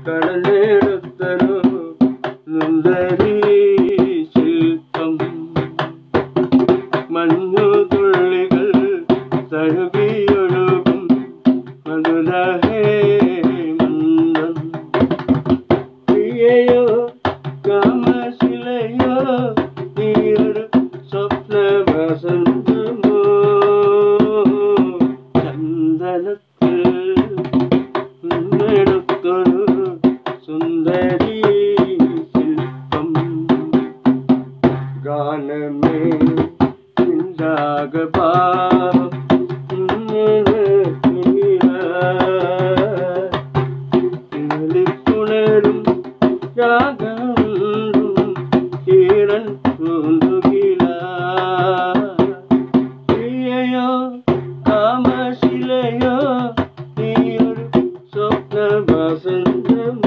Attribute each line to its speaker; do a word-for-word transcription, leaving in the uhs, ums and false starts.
Speaker 1: കടലെടുത്തൊരു സുന്ദരീ ശില്പം മഞ്ഞു തുള്ളികൾ തഴുകിയൊഴുകും മധുരഹേ മന്ദം പ്രിയയോ കാമശിലയോ നീയൊരു സ്വപ്ന വസന്തമോ ചന്ദനത്തിൽ നിന്നെടുത്തൊരു സുന്ദരീ ശില്പം ഗാനമേ രാഗഭാവം പുണരും രാഗം ഈരൻ പൂന്തുകില പ്രിയയോ കാമശിലയോ നീയൊരു സ്വപ്ന വസന്തം